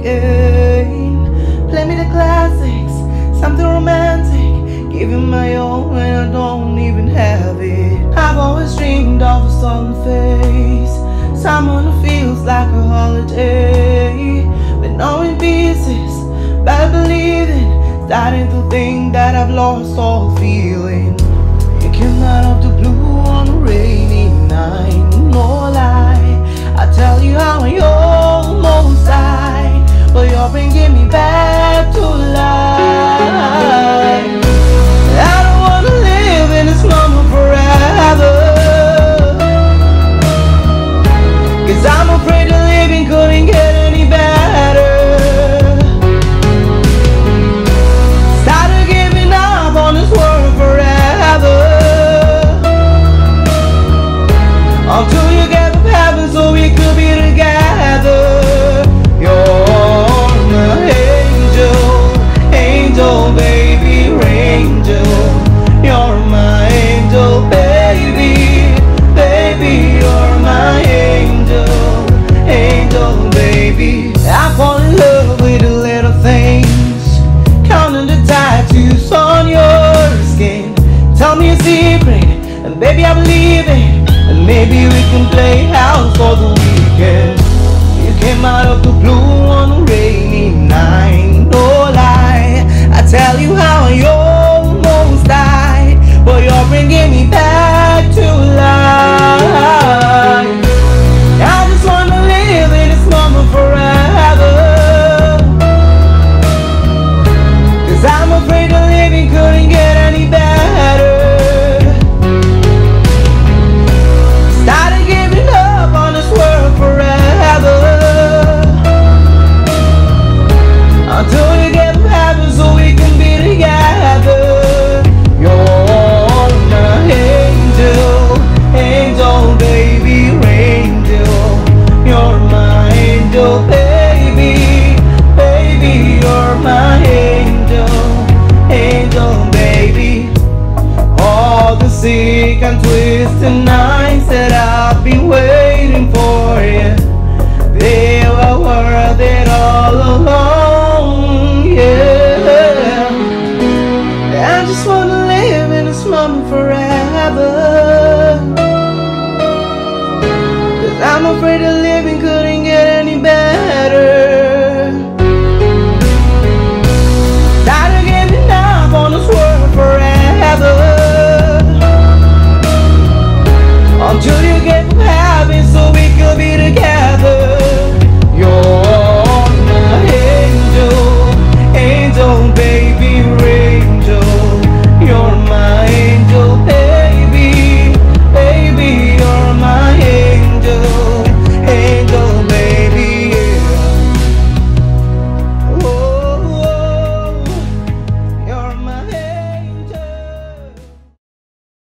again. Play me the classics, something romantic, give you my all when I don't even have it. I've always dreamed of a solemn face, someone who feels like a holiday, but now in pieces, bad believing, starting to think that I've lost all feeling. You came out of the blue on a rainy night, no lie, I tell you how I almost died, but you're bringing me back to life. I don't wanna live in this moment forever, 'cause I'm afraid the living couldn't get any better. Started giving up on this world forever, until you gave up heaven so we could be together. You're my angel, angel baby, angel. You're my angel baby, baby, you're my angel, angel baby. I fall in love with the little things, counting the tattoos on your skin. Tell me a secret, and baby I believe it, and maybe we can play house for the weekend. You came out of the blue on a rainy night, no lie, I tell you how I almost died, but you're bringing me back to life. I just wanna live in this moment forever, 'cause I'm afraid the living couldn't get any better. Started giving up on this world forever, until you gave up heaven so we can be together. You're my angel, angel baby, angel. You're my angel baby, baby, you're my angel, angel baby. All the sick and twisted nights that I've been waiting for you, they were worth it all along, yeah. I just wanna live in this moment forever, 'cause I'm afraid the living couldn't get any better. Started giving up on this world forever, until you get